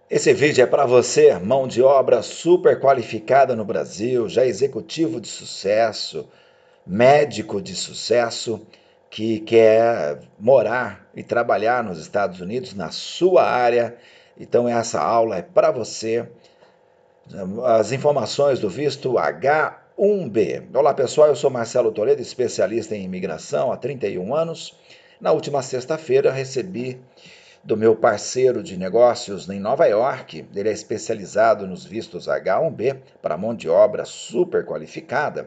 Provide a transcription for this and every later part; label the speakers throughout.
Speaker 1: Esse vídeo é para você, mão de obra super qualificada no Brasil, já executivo de sucesso, médico de sucesso, que quer morar e trabalhar nos Estados Unidos, na sua área. Então, essa aula é para você. As informações do visto H1B. Olá, pessoal, eu sou Marcelo Toledo, especialista em imigração há 31 anos. Na última sexta-feira, recebi do meu parceiro de negócios em Nova York. Ele é especializado nos vistos H1B para mão de obra super qualificada.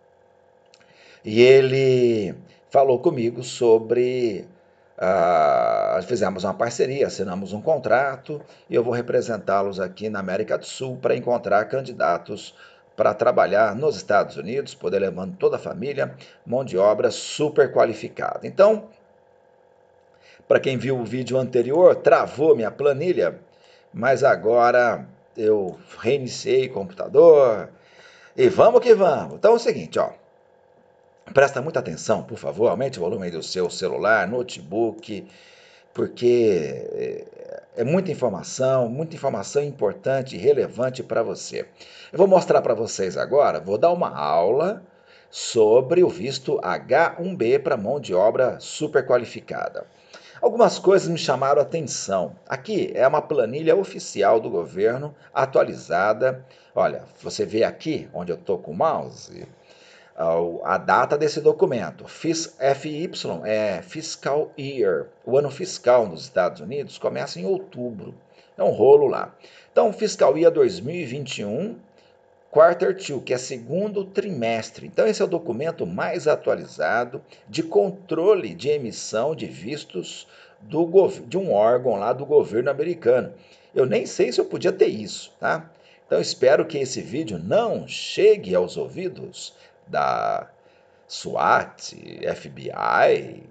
Speaker 1: E ele falou comigo sobre. Fizemos uma parceria, assinamos um contrato e eu vou representá-los aqui na América do Sul para encontrar candidatos para trabalhar nos Estados Unidos, poder levando toda a família, mão de obra super qualificada. Então, para quem viu o vídeo anterior, travou minha planilha, mas agora eu reiniciei o computador e vamos que vamos. Então é o seguinte, ó, presta muita atenção, por favor, aumente o volume do seu celular, notebook, porque é muita informação importante e relevante para você. Eu vou mostrar para vocês agora, vou dar uma aula sobre o visto H1B para mão de obra super qualificada. Algumas coisas me chamaram a atenção. Aqui é uma planilha oficial do governo, atualizada. Olha, você vê aqui, onde eu estou com o mouse, a data desse documento. FY é Fiscal Year. O ano fiscal nos Estados Unidos começa em outubro. É um rolo lá. Então, Fiscal Year 2021, Quarter 2, que é segundo trimestre. Então, esse é o documento mais atualizado de controle de emissão de vistos de um órgão lá do governo americano. Eu nem sei se eu podia ter isso, tá? Então, espero que esse vídeo não chegue aos ouvidos da SWAT, FBI,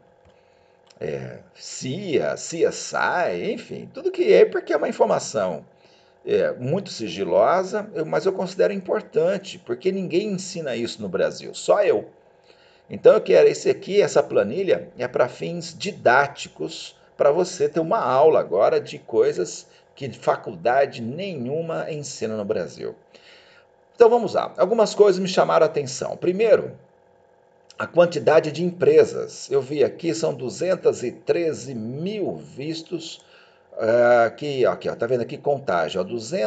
Speaker 1: CIA, CSI, enfim, tudo que é, porque é uma informação muito sigilosa, mas eu considero importante, porque ninguém ensina isso no Brasil, só eu. Então eu quero, esse aqui, essa planilha, é para fins didáticos, para você ter uma aula agora de coisas que faculdade nenhuma ensina no Brasil. Então vamos lá, algumas coisas me chamaram a atenção. Primeiro, a quantidade de empresas. Eu vi aqui, são 213 mil vistos. Aqui, ó, tá vendo aqui contagem, ó,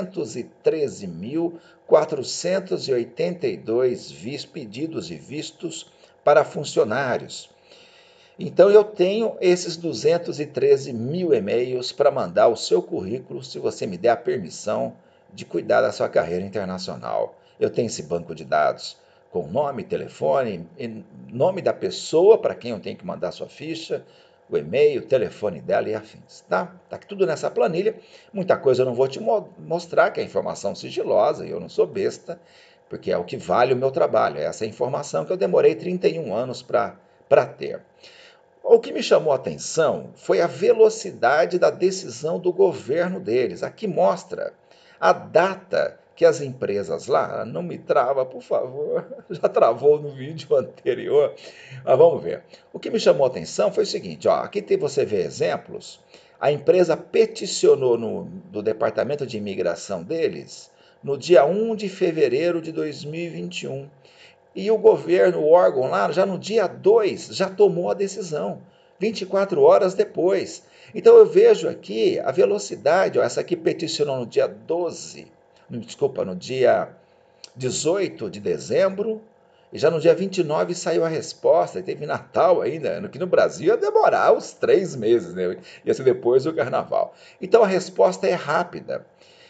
Speaker 1: 213.482 pedidos de vistos para funcionários. Então eu tenho esses 213 mil e-mails para mandar o seu currículo, se você me der a permissão de cuidar da sua carreira internacional. Eu tenho esse banco de dados com nome, telefone, nome da pessoa para quem eu tenho que mandar sua ficha, o e-mail, o telefone dela e afins, tá? Tá tudo nessa planilha. Muita coisa eu não vou te mostrar, que é informação sigilosa, e eu não sou besta, porque é o que vale o meu trabalho. É essa informação que eu demorei 31 anos para ter. O que me chamou a atenção foi a velocidade da decisão do governo deles. Aqui mostra a data que as empresas lá, não me trava, por favor, já travou no vídeo anterior, mas vamos ver. O que me chamou a atenção foi o seguinte, ó, aqui você vê exemplos, a empresa peticionou do departamento de imigração deles no dia 1 de fevereiro de 2021. E o governo, o órgão lá, já no dia 2 já tomou a decisão, 24 horas depois. Então eu vejo aqui a velocidade, ó, essa aqui peticionou no dia 12, desculpa, no dia 18 de dezembro, e já no dia 29 saiu a resposta, e teve Natal ainda, que no Brasil ia demorar uns 3 meses, né? Ia ser depois do Carnaval. Então a resposta é rápida,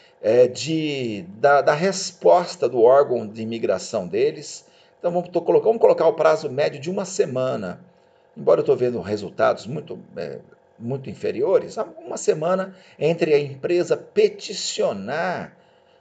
Speaker 1: da resposta do órgão de imigração deles. Então vamos colocar o prazo médio de uma semana. Embora eu estou vendo resultados muito inferiores, uma semana entre a empresa peticionar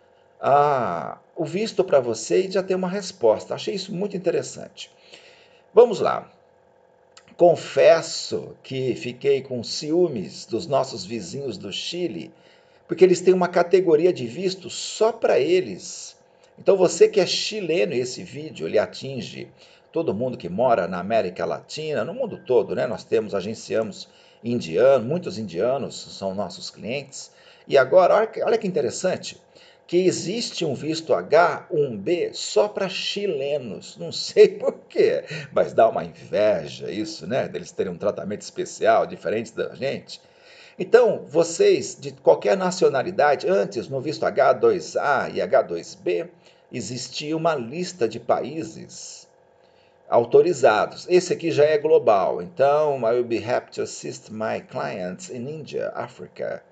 Speaker 1: o visto para você e já ter uma resposta. Achei isso muito interessante. Vamos lá. Confesso que fiquei com ciúmes dos nossos vizinhos do Chile, porque eles têm uma categoria de visto só para eles. Então você que é chileno, esse vídeo ele atinge todo mundo que mora na América Latina, no mundo todo, né? Nós agenciamos indiano, muitos indianos são nossos clientes. E agora, olha que interessante, que existe um visto H1B só para chilenos. Não sei por quê, mas dá uma inveja isso, né? Deles terem um tratamento especial, diferente da gente. Então, vocês de qualquer nacionalidade, antes no visto H2A e H2B, existia uma lista de países autorizados. Esse aqui já é global. Então, I will be happy to assist my clients in India, Africa,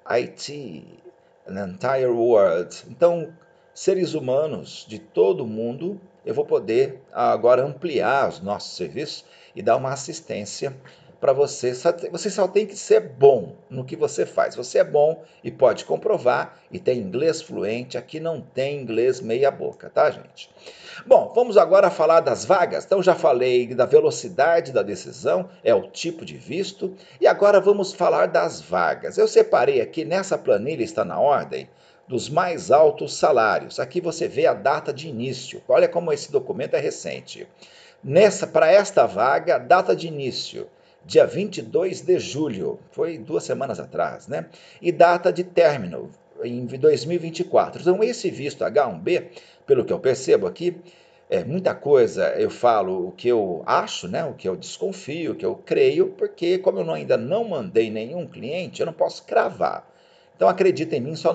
Speaker 1: IT, the entire world. Então, seres humanos de todo o mundo, eu vou poder agora ampliar os nossos serviços e dar uma assistência para você. Você só tem que ser bom no que você faz. Você é bom e pode comprovar e tem inglês fluente. Aqui não tem inglês meia boca, tá, gente? Bom, vamos agora falar das vagas. Então já falei da velocidade da decisão, é o tipo de visto, e agora vamos falar das vagas. Eu separei aqui nessa planilha, está na ordem, dos mais altos salários. Aqui você vê a data de início. Olha como esse documento é recente. Para esta vaga, data de início, dia 22 de julho, foi 2 semanas atrás, né? E data de término, em 2024. Então, esse visto H1B, pelo que eu percebo aqui, é muita coisa. Eu falo o que eu acho, né? O que eu desconfio, o que eu creio, porque como eu ainda não mandei nenhum cliente, eu não posso cravar. Então, acredita em mim, só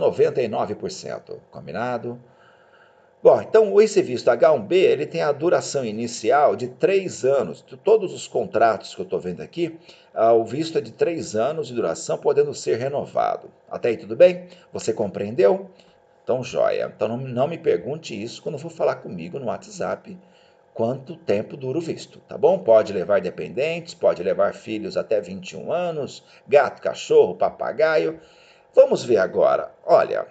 Speaker 1: 99%. Combinado? Bom, então esse visto H1B, ele tem a duração inicial de 3 anos. Todos os contratos que eu estou vendo aqui, o visto é de 3 anos de duração, podendo ser renovado. Até aí tudo bem? Você compreendeu? Então, joia. Então não me pergunte isso quando for falar comigo no WhatsApp, quanto tempo dura o visto, tá bom? Pode levar dependentes, pode levar filhos até 21 anos, gato, cachorro, papagaio. Vamos ver agora. Olha,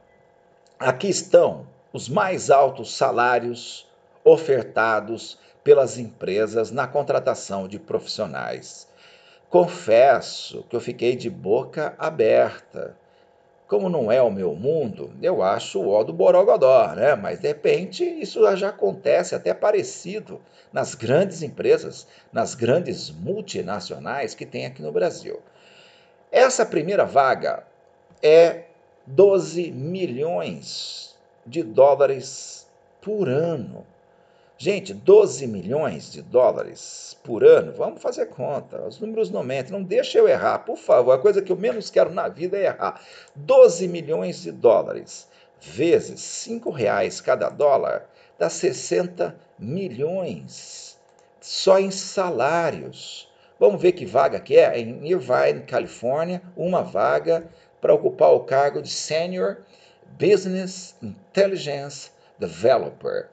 Speaker 1: aqui estão os mais altos salários ofertados pelas empresas na contratação de profissionais. Confesso que eu fiquei de boca aberta. Como não é o meu mundo, eu acho o ó do Borogodó, né? Mas de repente isso já acontece até parecido nas grandes empresas, nas grandes multinacionais que tem aqui no Brasil. Essa primeira vaga é 12 milhões de dólares por ano. Gente, 12 milhões de dólares por ano, vamos fazer conta, os números não mentem, não deixa eu errar, por favor, a coisa que eu menos quero na vida é errar. 12 milhões de dólares vezes R$ 5 cada dólar dá 60 milhões, só em salários. Vamos ver que vaga que é? Em Irvine, Califórnia, uma vaga para ocupar o cargo de Senior Business Intelligence Developer.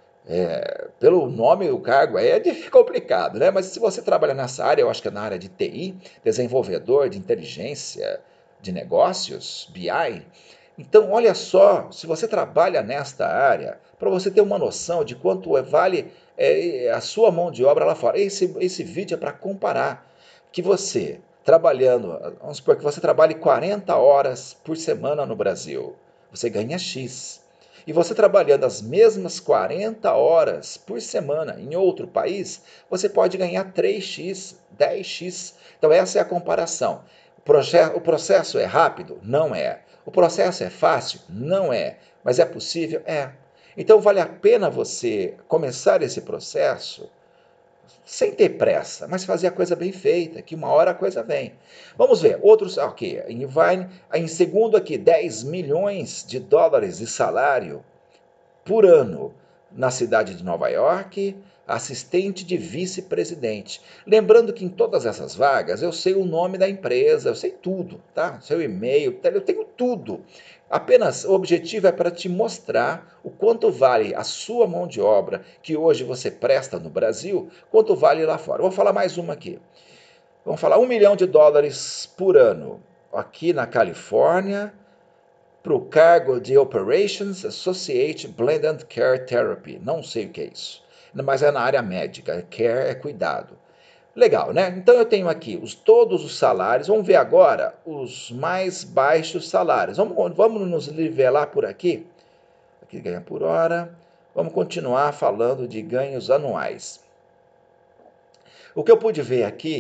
Speaker 1: Pelo nome do cargo é complicado, né? Mas se você trabalha nessa área, eu acho que é na área de TI, desenvolvedor de inteligência de negócios, BI, então olha só, se você trabalha nesta área, para você ter uma noção de quanto vale a sua mão de obra lá fora. Esse vídeo é para comparar que você, trabalhando, vamos supor que você trabalhe 40 horas por semana no Brasil, você ganha X. E você trabalhando as mesmas 40 horas por semana em outro país, você pode ganhar 3x, 10x. Então essa é a comparação. O processo é rápido? Não é. O processo é fácil? Não é. Mas é possível? É. Então vale a pena você começar esse processo sem ter pressa, mas fazer a coisa bem feita, que uma hora a coisa vem. Vamos ver, outros, ok, em segundo aqui, 10 milhões de dólares de salário por ano na cidade de Nova York, assistente de vice-presidente. Lembrando que em todas essas vagas eu sei o nome da empresa, eu sei tudo, tá? Seu e-mail, eu tenho tudo. Apenas o objetivo é para te mostrar o quanto vale a sua mão de obra que hoje você presta no Brasil, quanto vale lá fora. Vou falar mais uma aqui. Vamos falar 1 milhão de dólares por ano aqui na Califórnia, para o cargo de Operations Associate Blended Care Therapy. Não sei o que é isso, mas é na área médica. Care é cuidado. Legal, né? Então eu tenho aqui todos os salários. Vamos ver agora os mais baixos salários. Vamos nos nivelar por aqui. Aqui ganha por hora. Vamos continuar falando de ganhos anuais. O que eu pude ver aqui,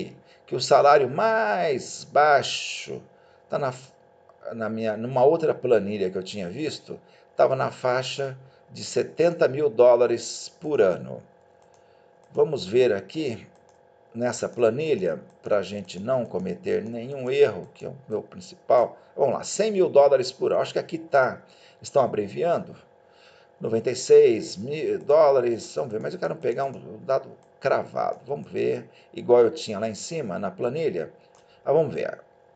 Speaker 1: que o salário mais baixo está numa outra planilha que eu tinha visto, estava na faixa de 70 mil dólares por ano. Vamos ver aqui nessa planilha, para a gente não cometer nenhum erro, que é o meu principal. Vamos lá, 100 mil dólares por ano. Acho que aqui estão abreviando. 96 mil dólares, vamos ver, mas eu quero pegar um dado cravado. Vamos ver, igual eu tinha lá em cima na planilha. Vamos ver.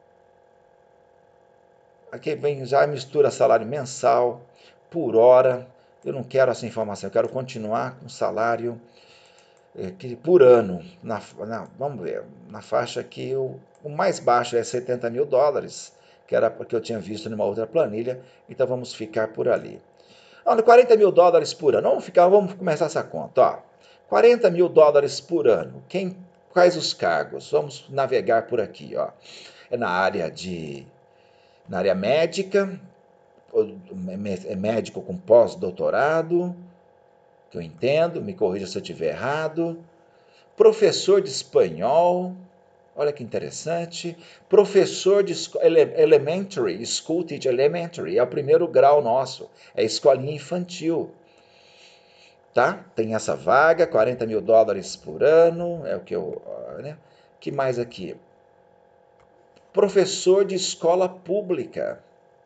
Speaker 1: Aqui vem já mistura salário mensal, por hora. Eu não quero essa informação, eu quero continuar com salário por ano. Vamos ver, na faixa que o mais baixo é 70 mil dólares, que era porque eu tinha visto numa outra planilha, então vamos ficar por ali. 40 mil dólares por ano, vamos começar essa conta. Ó. 40 mil dólares por ano, quais os cargos? Vamos navegar por aqui. Ó. É na área médica, é médico com pós-doutorado, que eu entendo, me corrija se eu estiver errado. Professor de espanhol, olha que interessante. Professor de elementary, school teacher elementary, é o primeiro grau nosso, é escolinha infantil. Tá? Tem essa vaga, 40 mil dólares por ano, é o que eu... Né? Que mais aqui? Professor de escola pública.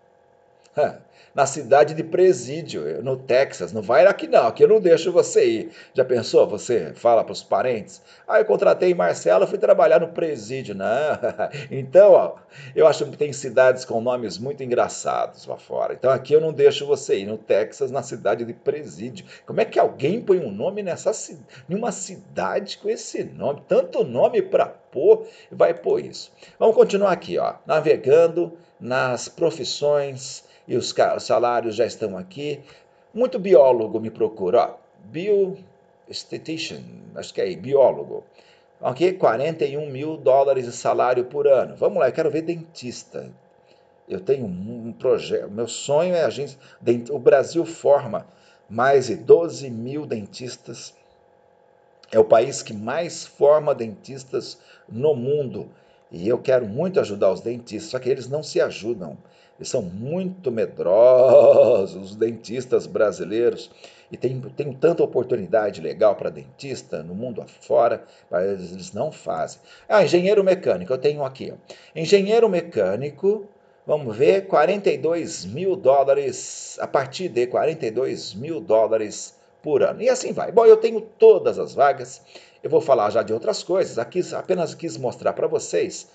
Speaker 1: Na cidade de Presídio, no Texas. Não vai aqui não, aqui eu não deixo você ir. Já pensou? Você fala para os parentes? Eu contratei Marcelo, fui trabalhar no Presídio. Não. Então, ó, eu acho que tem cidades com nomes muito engraçados lá fora. Então aqui eu não deixo você ir, no Texas, na cidade de Presídio. Como é que alguém põe um nome numa cidade com esse nome? Tanto nome para pôr, vai pôr isso. Vamos continuar aqui, ó, navegando nas profissões e os salários já estão aqui. Muito biólogo me procura, ó, biostatistician, acho que é aí, biólogo. Ok, 41 mil dólares de salário por ano. Vamos lá, eu quero ver dentista. Eu tenho um projeto, meu sonho é o Brasil forma mais de 12 mil dentistas. É o país que mais forma dentistas no mundo. E eu quero muito ajudar os dentistas, só que eles não se ajudam. Eles são muito medrosos, os dentistas brasileiros. E tem tanta oportunidade legal para dentista no mundo afora, mas eles não fazem. Engenheiro mecânico, eu tenho aqui. Ó. Engenheiro mecânico, vamos ver, 42 mil dólares, a partir de 42 mil dólares por ano. E assim vai. Bom, eu tenho todas as vagas. Eu vou falar já de outras coisas. Aqui apenas quis mostrar para vocês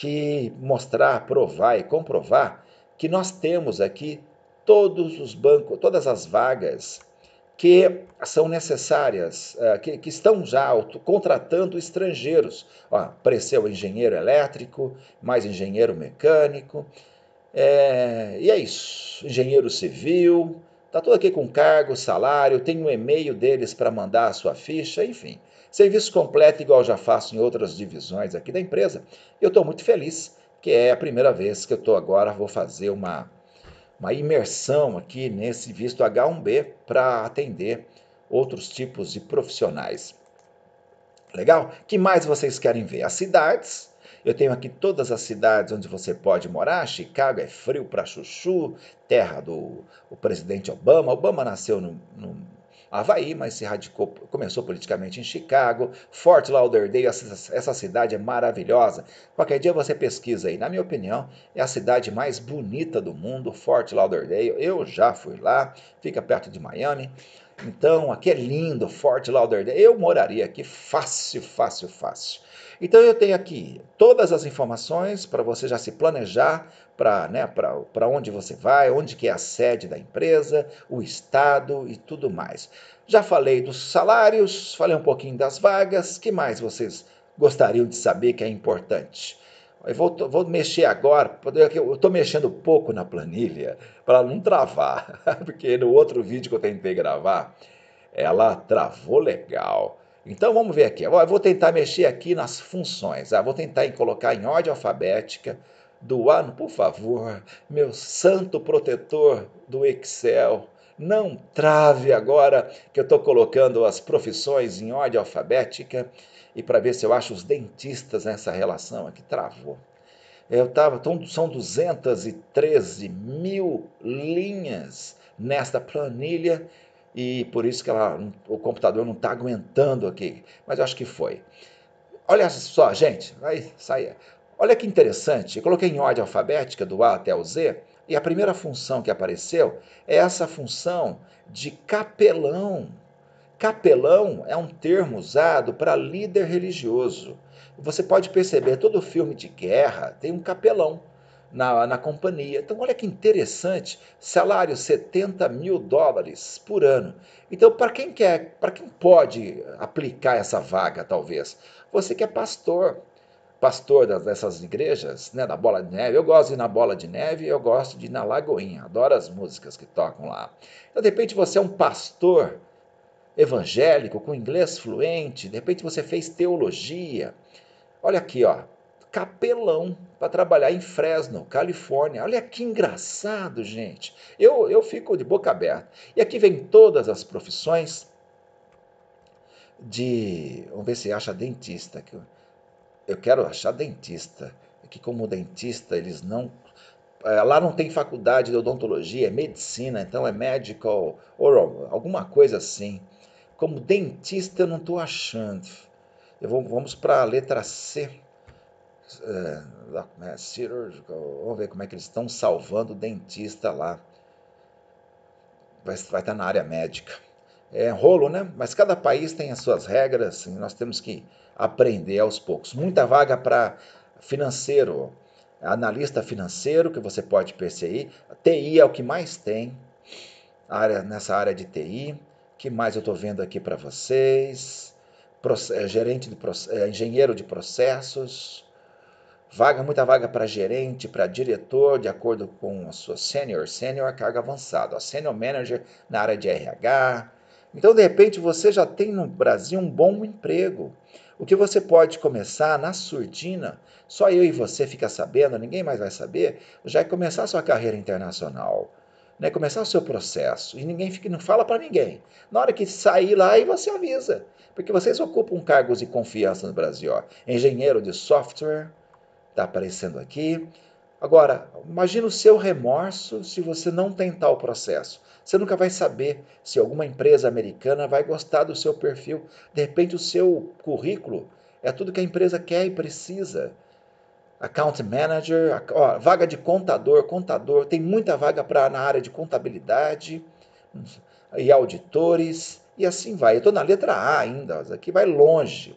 Speaker 1: provar e comprovar que nós temos aqui todos os bancos, todas as vagas que são necessárias, que estão já contratando estrangeiros. Apareceu engenheiro elétrico, mais engenheiro mecânico, e é isso. Engenheiro civil, está tudo aqui com cargo, salário, tem um e-mail deles para mandar a sua ficha, enfim. Serviço completo, igual já faço em outras divisões aqui da empresa. Eu estou muito feliz, que é a primeira vez que eu estou agora, vou fazer uma imersão aqui nesse visto H1B para atender outros tipos de profissionais. Legal? O que mais vocês querem ver? As cidades. Eu tenho aqui todas as cidades onde você pode morar. Chicago é frio para chuchu, terra do presidente Obama. Obama nasceu no Havaí, mas se radicou, começou politicamente em Chicago. Fort Lauderdale, essa cidade é maravilhosa. Qualquer dia você pesquisa aí. Na minha opinião, é a cidade mais bonita do mundo, Fort Lauderdale. Eu já fui lá, fica perto de Miami. Então, aqui é lindo, Fort Lauderdale. Eu moraria aqui fácil, fácil, fácil. Então, eu tenho aqui todas as informações para você já se planejar para onde você vai, onde que é a sede da empresa, o estado e tudo mais. Já falei dos salários, falei um pouquinho das vagas. O que mais vocês gostariam de saber que é importante? Eu vou mexer agora, eu estou mexendo pouco na planilha para não travar, porque no outro vídeo que eu tentei gravar, ela travou legal. Então vamos ver aqui, eu vou tentar mexer aqui nas funções, vou tentar colocar em ordem alfabética do ano, por favor, meu santo protetor do Excel, Não trave agora que eu estou colocando as profissões em ordem alfabética e para ver se eu acho os dentistas nessa relação aqui. Travou. São 213 mil linhas nesta planilha e por isso que o computador não está aguentando aqui. Mas eu acho que foi. Olha só, gente, vai sair. Olha que interessante, eu coloquei em ordem alfabética do A até o Z, e a primeira função que apareceu é essa função de capelão. Capelão é um termo usado para líder religioso. Você pode perceber, todo filme de guerra tem um capelão na companhia. Então, olha que interessante, salário US$ 70.000 por ano. Então, para quem pode aplicar essa vaga, talvez? Você que é pastor dessas igrejas, né, da Bola de Neve. Eu gosto de ir na Bola de Neve e eu gosto de ir na Lagoinha. Adoro as músicas que tocam lá. Então, de repente, você é um pastor evangélico com inglês fluente, de repente você fez teologia. Olha aqui, ó, capelão para trabalhar em Fresno, Califórnia. Olha que engraçado, gente. Eu fico de boca aberta. E aqui vem todas as profissões Vamos ver se acha dentista. Eu quero achar dentista. Que como dentista eles não. Lá não tem faculdade de odontologia, é medicina, então é medical oral, alguma coisa assim. Como dentista eu não estou achando. Vamos para a letra C. Surgical. Vamos ver como é que eles estão salvando o dentista lá. Vai estar na área médica. É rolo, né? Mas cada país tem as suas regras e nós temos que aprender aos poucos. Muita vaga para financeiro, analista financeiro, que você pode perceber. TI é o que mais tem nessa área de TI. Que mais eu estou vendo aqui para vocês? Engenheiro de processos. Muita vaga para gerente, para diretor, de acordo com a sua senior é cargo avançado, senior manager na área de RH. Então, de repente, você já tem no Brasil um bom emprego. O que você pode começar na surdina, só eu e você fica sabendo, ninguém mais vai saber, já é começar a sua carreira internacional, né? Começar o seu processo. E não fala para ninguém. Na hora que sair lá, aí você avisa. Porque vocês ocupam cargos de confiança no Brasil. Ó. Engenheiro de software, está aparecendo aqui. Agora, imagina o seu remorso se você não tentar o processo. Você nunca vai saber se alguma empresa americana vai gostar do seu perfil. De repente, o seu currículo é tudo que a empresa quer e precisa. Account manager, vaga de contador, tem muita vaga na área de contabilidade e auditores, e assim vai. Eu estou na letra A ainda, aqui vai longe.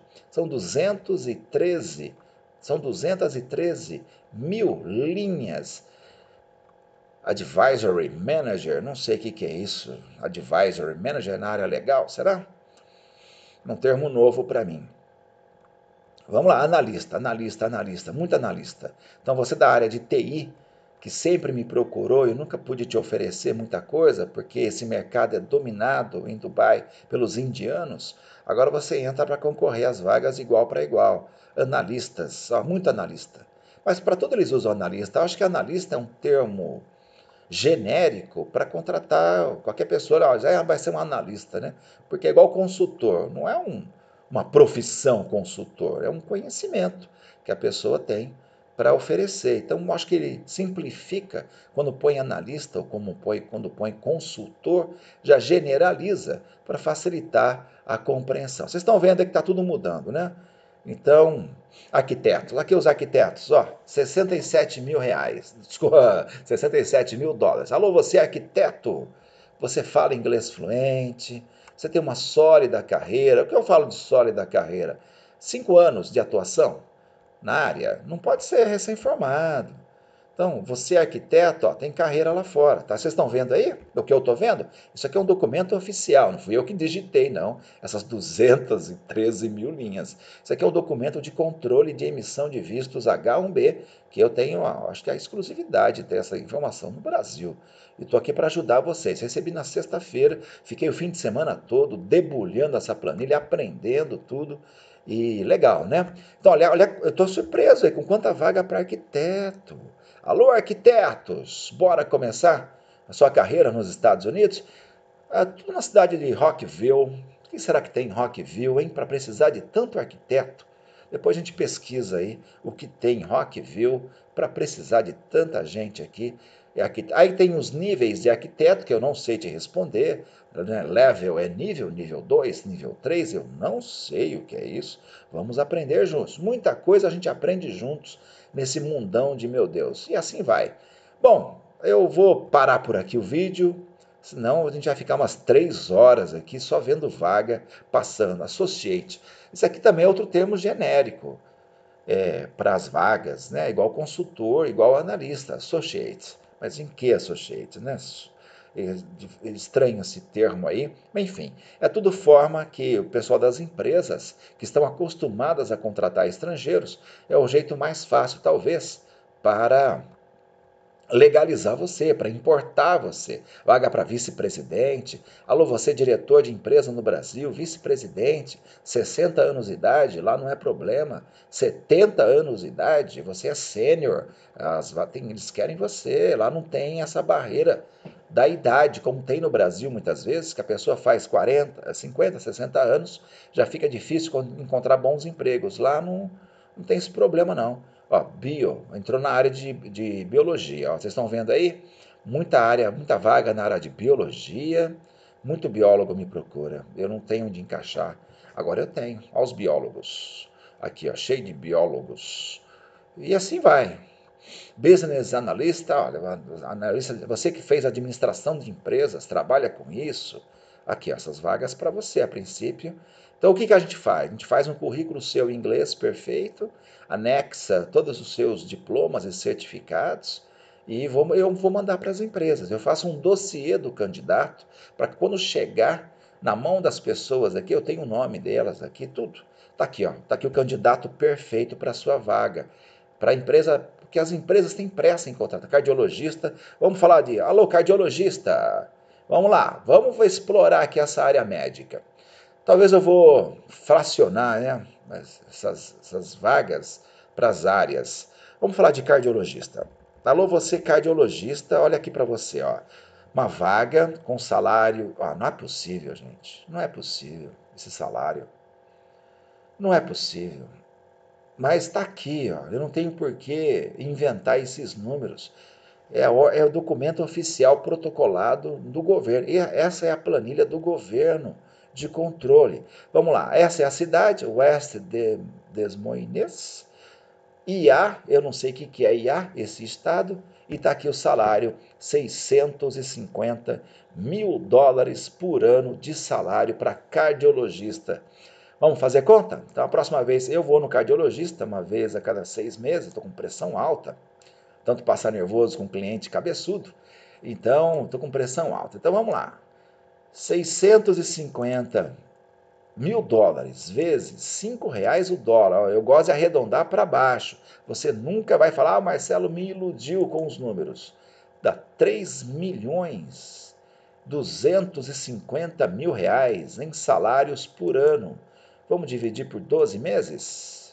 Speaker 1: São 213 mil linhas. Advisory Manager, não sei o que é isso. Advisory Manager na área legal, será? Um termo novo para mim. Vamos lá, analista, muito analista. Então você da área de TI, que sempre me procurou, eu nunca pude te oferecer muita coisa, porque esse mercado é dominado em Dubai pelos indianos. Agora você entra para concorrer às vagas igual para igual. Analistas, muito analista. Mas para tudo eles usam analista. Eu acho que analista é um termo genérico para contratar qualquer pessoa. Vai ser um analista, né? Porque é igual consultor, não é uma profissão consultor, é um conhecimento que a pessoa tem para oferecer. Então, eu acho que ele simplifica quando põe analista ou quando põe consultor, já generaliza para facilitar a compreensão. Vocês estão vendo que está tudo mudando, né? Então, arquitetos, aqui os arquitetos, ó, R$ 67.000, desculpa, US$ 67.000. Alô, você é arquiteto? Você fala inglês fluente? Você tem uma sólida carreira? O que eu falo de sólida carreira? 5 anos de atuação na área? Não pode ser recém-formado. Então, você é arquiteto, ó, tem carreira lá fora, tá? Vocês estão vendo aí o que eu estou vendo? Isso aqui é um documento oficial, não fui eu que digitei, não. Essas 213 mil linhas. Isso aqui é um documento de controle de emissão de vistos H1B, que eu tenho, acho que é a exclusividade dessa informação no Brasil. E estou aqui para ajudar vocês. Recebi na sexta-feira, fiquei o fim de semana todo debulhando essa planilha, aprendendo tudo. E legal, né? Então, olha, eu estou surpreso aí com quanta vaga para arquiteto. Alô, arquitetos, bora começar a sua carreira nos Estados Unidos? Tudo na cidade de Rockville. O que será que tem em Rockville, hein? Para precisar de tanto arquiteto. Depois a gente pesquisa aí o que tem em Rockville para precisar de tanta gente aqui. Aí tem os níveis de arquiteto que eu não sei te responder. Né? Level é nível, nível 2, nível 3, eu não sei o que é isso. Vamos aprender juntos. Muita coisa a gente aprende juntos nesse mundão de meu Deus. E assim vai. Bom, eu vou parar por aqui o vídeo. Senão a gente vai ficar umas 3 horas aqui só vendo vaga passando. Associate. Isso aqui também é outro termo genérico para as vagas, né? Igual consultor, igual analista, associate. Mas em que associate, né? É estranho esse termo aí, mas enfim, é tudo forma que o pessoal das empresas que estão acostumadas a contratar estrangeiros é o jeito mais fácil, talvez, para legalizar você, para importar você. Vaga para vice-presidente. Alô, você diretor de empresa no Brasil, vice-presidente, 60 anos de idade, lá não é problema. 70 anos de idade, você é sênior. Eles querem você, lá não tem essa barreira da idade, como tem no Brasil muitas vezes, que a pessoa faz 40, 50, 60 anos, já fica difícil encontrar bons empregos. Lá não tem esse problema não. Ó, entrou na área de biologia. Ó, vocês estão vendo aí? Muita área, muita vaga na área de biologia. Muito biólogo me procura. Eu não tenho onde encaixar. Agora eu tenho. Ó, os biólogos. Aqui, ó, cheio de biólogos. E assim vai. Business analista, olha, analista, você que fez administração de empresas, trabalha com isso. Aqui, essas vagas para você a princípio. Então, o que a gente faz? A gente faz um currículo seu em inglês perfeito, anexa todos os seus diplomas e certificados e eu vou mandar para as empresas. Eu faço um dossiê do candidato para que quando chegar na mão das pessoas aqui, eu tenho o nome delas aqui, tudo. Está aqui, ó, tá aqui o candidato perfeito para a sua vaga. Para a empresa, porque as empresas têm pressa em contratar cardiologista. Vamos falar de, alô, cardiologista, vamos lá, vamos explorar aqui essa área médica. Talvez eu vou fracionar, né, essas vagas para as áreas. Vamos falar de cardiologista. Alô, você cardiologista, olha aqui para você, ó. Uma vaga com salário. Ah, não é possível, gente. Não é possível esse salário. Não é possível. Mas está aqui, ó. Eu não tenho por que inventar esses números. É o documento oficial protocolado do governo. E essa é a planilha do governo de controle. Vamos lá, essa é a cidade, West Des Moines. IA, eu não sei o que é IA, esse estado. E está aqui o salário, 650 mil dólares por ano de salário para cardiologista. Vamos fazer conta? Então, a próxima vez eu vou no cardiologista, uma vez a cada 6 meses, estou com pressão alta, tanto passar nervoso com cliente cabeçudo, então estou com pressão alta. Então, vamos lá. 650 mil dólares vezes R$ 5 o dólar. Eu gosto de arredondar para baixo. Você nunca vai falar, Marcelo me iludiu com os números. Dá 3 milhões 250 mil reais em salários por ano. Vamos dividir por 12 meses?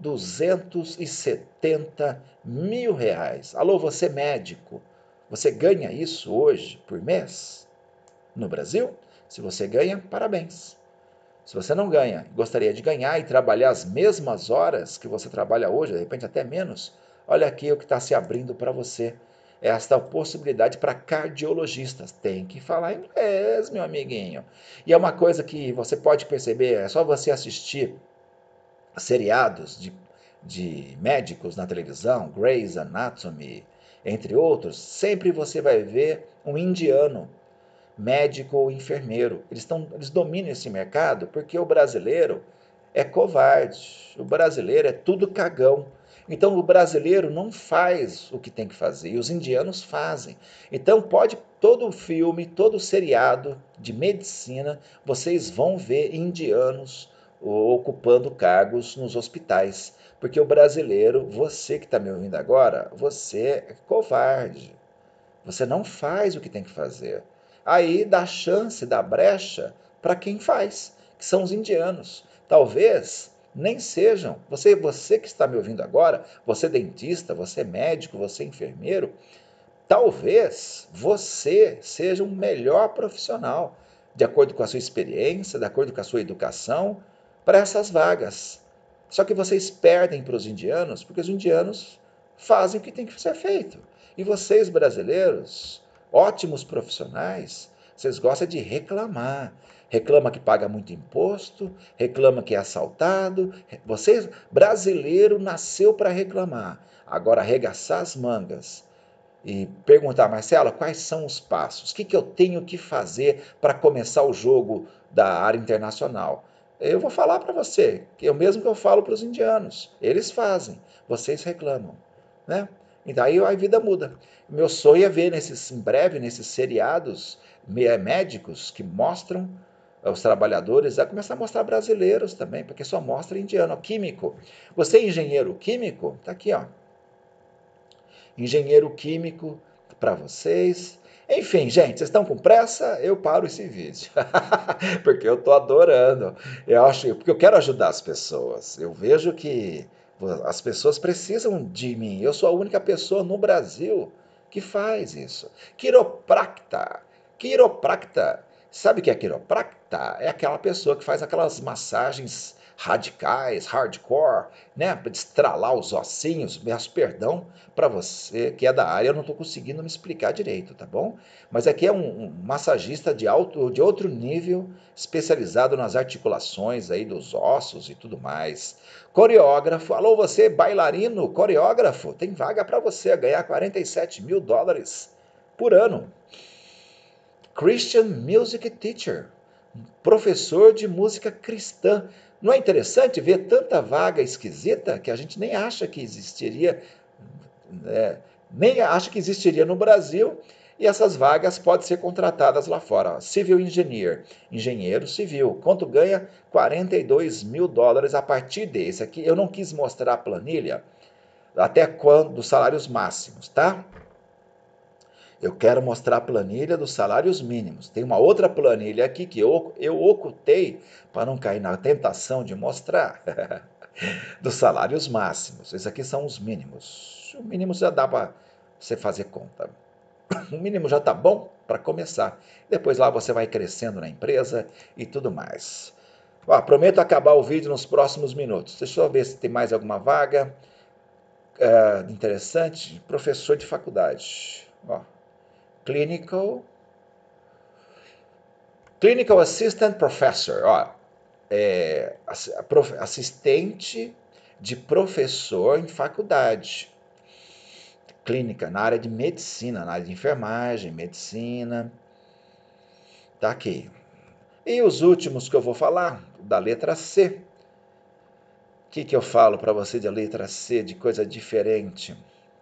Speaker 1: 270 mil reais. Alô, você médico, você ganha isso hoje por mês? No Brasil? Se você ganha, parabéns. Se você não ganha, gostaria de ganhar e trabalhar as mesmas horas que você trabalha hoje, de repente até menos, olha aqui o que está se abrindo para você. Esta possibilidade para cardiologistas. Tem que falar inglês, meu amiguinho. E é uma coisa que você pode perceber, é só você assistir seriados de médicos na televisão, Grey's Anatomy, entre outros, sempre você vai ver um indiano médico ou enfermeiro. Eles dominam esse mercado porque o brasileiro é covarde, o brasileiro é tudo cagão. Então o brasileiro não faz o que tem que fazer e os indianos fazem. Então pode todo filme, todo seriado de medicina, vocês vão ver indianos ocupando cargos nos hospitais. Porque o brasileiro, você que está me ouvindo agora, você é covarde. Você não faz o que tem que fazer. Aí dá chance, dá brecha para quem faz, que são os indianos. Talvez nem sejam. Você que está me ouvindo agora, você dentista, você médico, você enfermeiro, talvez você seja um melhor profissional. de acordo com a sua experiência, de acordo com a sua educação, para essas vagas. Só que vocês perdem para os indianos, porque os indianos fazem o que tem que ser feito. E vocês, brasileiros, ótimos profissionais, vocês gostam de reclamar. Reclama que paga muito imposto, reclama que é assaltado. Você, brasileiro, nasceu para reclamar. Agora, arregaçar as mangas e perguntar, Marcelo, quais são os passos? O que eu tenho que fazer para começar o jogo da área internacional? Eu vou falar para você, que é o mesmo que eu falo para os indianos. Eles fazem, vocês reclamam, né? Então aí a vida muda. Meu sonho é ver em breve, nesses seriados médicos que mostram os trabalhadores, a começar a mostrar brasileiros também, porque só mostra indiano. Químico. Você é engenheiro químico? Tá aqui, ó. Engenheiro químico para vocês. Enfim, gente, vocês estão com pressa? Eu paro esse vídeo. Porque eu estou adorando. Eu acho, porque eu quero ajudar as pessoas. Eu vejo que as pessoas precisam de mim. Eu sou a única pessoa no Brasil que faz isso. Quiropracta. Quiropracta. Sabe o que é quiropracta? É aquela pessoa que faz aquelas massagens radicais, hardcore, né, para destralar os ossinhos. Peço perdão para você que é da área, eu não estou conseguindo me explicar direito, tá bom? Mas aqui é um massagista de outro nível, especializado nas articulações aí dos ossos e tudo mais. Coreógrafo, alô você bailarino, coreógrafo, tem vaga para você ganhar $47.000 por ano. Christian Music Teacher, professor de música cristã. Não é interessante ver tanta vaga esquisita que a gente nem acha que existiria, nem acha que existiria no Brasil, e essas vagas podem ser contratadas lá fora. Civil Engineer, engenheiro civil. Quanto ganha? $42.000 a partir desse. Aqui eu não quis mostrar a planilha até quando dos salários máximos, tá? Eu quero mostrar a planilha dos salários mínimos. Tem uma outra planilha aqui que eu ocultei para não cair na tentação de mostrar. Dos salários máximos. Esses aqui são os mínimos. O mínimo já dá para você fazer conta. O mínimo já está bom para começar. Depois lá você vai crescendo na empresa e tudo mais. Ó, prometo acabar o vídeo nos próximos minutos. Deixa eu ver se tem mais alguma vaga interessante. Professor de faculdade. Ó, Clinical Assistant Professor. Ó, assistente de professor em faculdade. Clínica, na área de medicina, na área de enfermagem, medicina. Tá aqui. E os últimos que eu vou falar, da letra C. O que eu falo para você da letra C, de coisa diferente?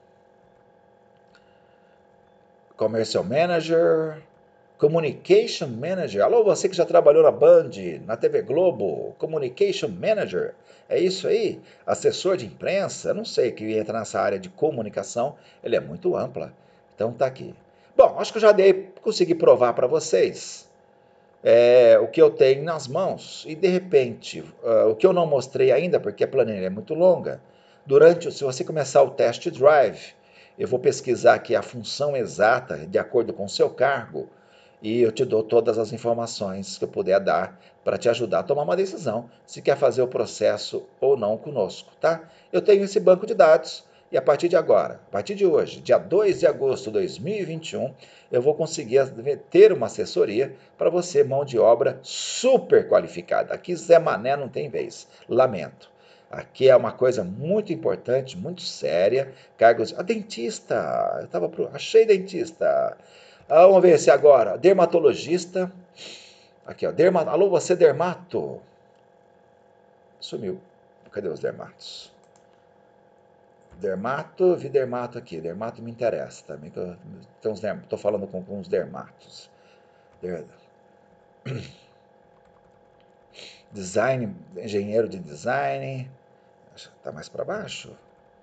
Speaker 1: Commercial Manager, Communication Manager. Alô, você que já trabalhou na Band, na TV Globo, Communication Manager. É isso aí? Assessor de imprensa, não sei, que entra nessa área de comunicação, ele é muito ampla. Então tá aqui. Bom, acho que eu já consegui provar para vocês o que eu tenho nas mãos. E de repente, o que eu não mostrei ainda, porque a planilha é muito longa, se você começar o test drive, eu vou pesquisar aqui a função exata de acordo com o seu cargo e eu te dou todas as informações que eu puder dar para te ajudar a tomar uma decisão se quer fazer o processo ou não conosco, tá? Eu tenho esse banco de dados e a partir de agora, a partir de hoje, dia 2 de agosto de 2021, eu vou conseguir ter uma assessoria para você, mão de obra super qualificada. Aqui Zé Mané não tem vez, lamento. Aqui é uma coisa muito importante, muito séria. Cargos. A dentista, achei dentista. Vamos ver se agora. Dermatologista. Aqui, ó. Alô, você dermato? Sumiu. Cadê os dermatos? Dermato, vi dermato aqui. Dermato me interessa também. Estou falando com uns dermatos. Design, engenheiro de design. Está mais para baixo.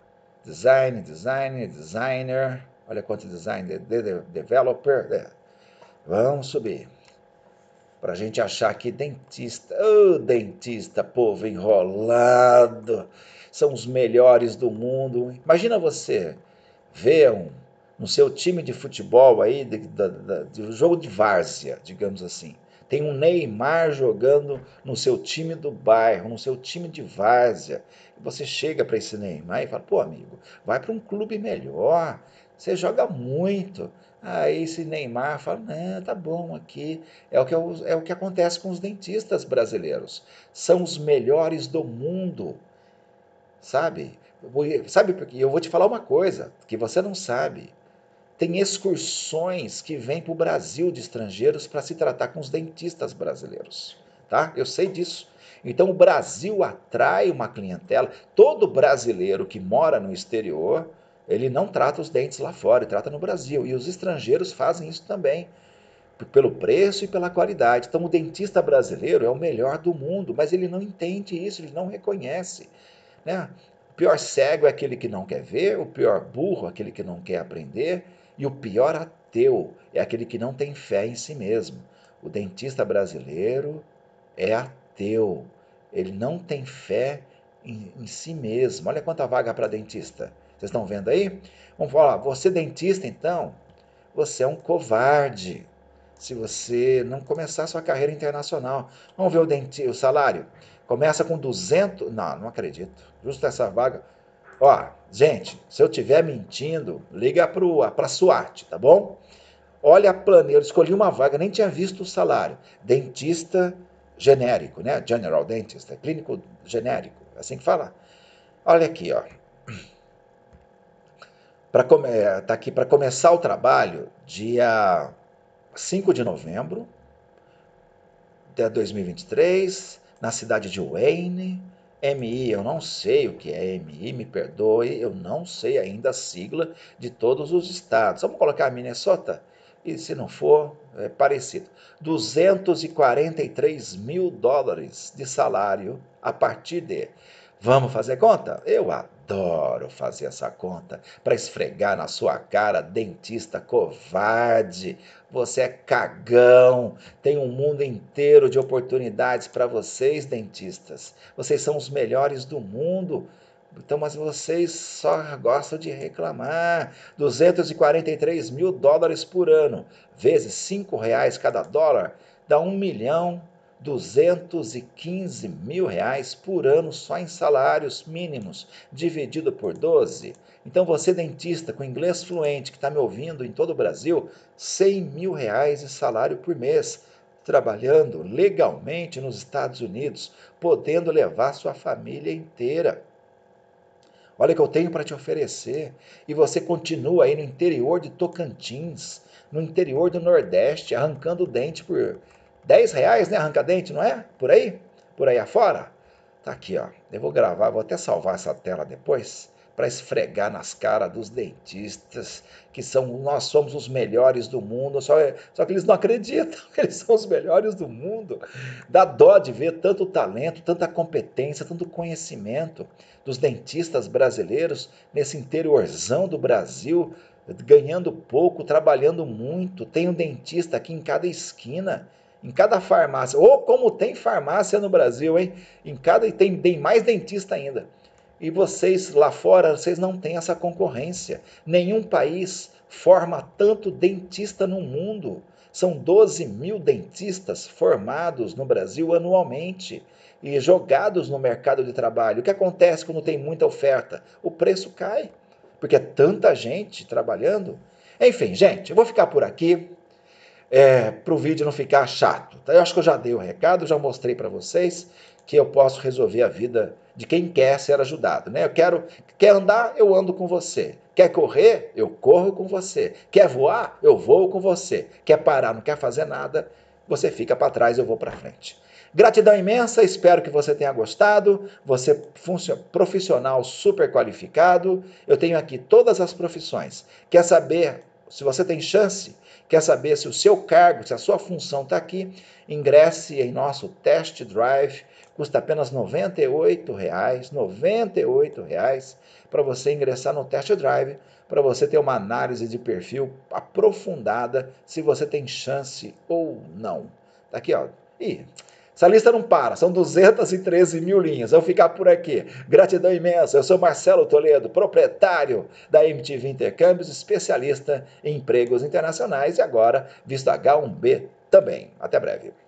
Speaker 1: Designer. Olha quanto design, developer. Vamos subir. Para a gente achar aqui dentista. Dentista, povo enrolado. São os melhores do mundo. Imagina você ver no seu time de futebol aí, de jogo de várzea, digamos assim. Tem um Neymar jogando no seu time do bairro, no seu time de várzea. E você chega para esse Neymar e fala, pô, amigo, vai para um clube melhor, você joga muito. Aí esse Neymar fala, não, tá bom aqui. É o que acontece com os dentistas brasileiros. São os melhores do mundo, sabe? Sabe porque eu vou te falar uma coisa que você não sabe. Tem excursões que vêm para o Brasil de estrangeiros para se tratar com os dentistas brasileiros, tá? Eu sei disso. Então o Brasil atrai uma clientela. Todo brasileiro que mora no exterior, ele não trata os dentes lá fora, ele trata no Brasil. E os estrangeiros fazem isso também, pelo preço e pela qualidade. Então o dentista brasileiro é o melhor do mundo, mas ele não entende isso, ele não reconhece, né? O pior cego é aquele que não quer ver, o pior burro é aquele que não quer aprender, e o pior ateu é aquele que não tem fé em si mesmo. O dentista brasileiro é ateu, ele não tem fé em si mesmo. Olha quanta vaga para dentista. Vocês estão vendo aí? Vamos falar, você dentista então, você é um covarde se você não começar sua carreira internacional. Vamos ver o salário. Começa com 200... Não, não acredito. Justo essa vaga. Ó, gente, se eu estiver mentindo, liga para a SWAT, tá bom? Olha a planilha, eu escolhi uma vaga, nem tinha visto o salário. Dentista genérico, né? General Dentist, clínico genérico, assim que fala. Olha aqui, ó. Tá aqui para começar o trabalho, dia 5 de novembro de 2023, na cidade de Wayne. MI, eu não sei o que é MI, me perdoe, eu não sei ainda a sigla de todos os estados. Vamos colocar Minnesota? E se não for, é parecido. 243 mil dólares de salário a partir de... Vamos fazer conta? Eu adoro fazer essa conta para esfregar na sua cara, dentista covarde. Você é cagão. Tem um mundo inteiro de oportunidades para vocês, dentistas. Vocês são os melhores do mundo. Então, mas vocês só gostam de reclamar. 243 mil dólares por ano, vezes R$ 5 cada dólar, dá 1.215.000 por ano só em salários mínimos, dividido por 12. Então você, dentista com inglês fluente, que está me ouvindo em todo o Brasil, R$ 100.000 de salário por mês, trabalhando legalmente nos Estados Unidos, podendo levar sua família inteira. Olha o que eu tenho para te oferecer. E você continua aí no interior de Tocantins, no interior do Nordeste, arrancando o dente por R$ 10, né? Arranca-dente, não é? Por aí afora. Tá aqui, ó. Eu vou gravar, vou até salvar essa tela depois, para esfregar nas caras dos dentistas, nós somos os melhores do mundo, só que eles não acreditam que eles são os melhores do mundo. Dá dó de ver tanto talento, tanta competência, tanto conhecimento dos dentistas brasileiros nesse interiorzão do Brasil, ganhando pouco, trabalhando muito. Tem um dentista aqui em cada esquina, em cada farmácia. Ou como tem farmácia no Brasil, hein? E tem mais dentista ainda. E vocês lá fora, vocês não têm essa concorrência. Nenhum país forma tanto dentista no mundo. São 12 mil dentistas formados no Brasil anualmente e jogados no mercado de trabalho. O que acontece quando tem muita oferta? O preço cai, porque é tanta gente trabalhando. Enfim, gente, eu vou ficar por aqui para o vídeo não ficar chato. Eu acho que eu já dei o recado, já mostrei para vocês que eu posso resolver a vida de quem quer ser ajudado, né? Quer andar, eu ando com você. Quer correr, eu corro com você. Quer voar, eu voo com você. Quer parar, não quer fazer nada, você fica para trás, eu vou para frente. Gratidão imensa, espero que você tenha gostado. Você profissional super qualificado. Eu tenho aqui todas as profissões. Quer saber se você tem chance? Quer saber se o seu cargo, se a sua função está aqui? Ingresse em nosso test drive, custa apenas R$ 98, R$ 98 para você ingressar no test drive, para você ter uma análise de perfil aprofundada, se você tem chance ou não. Tá aqui, ó. Essa lista não para, são 213 mil linhas. Eu vou ficar por aqui. Gratidão imensa. Eu sou Marcelo Toledo, proprietário da MTV Intercâmbios, especialista em empregos internacionais e agora visto H1B também. Até breve.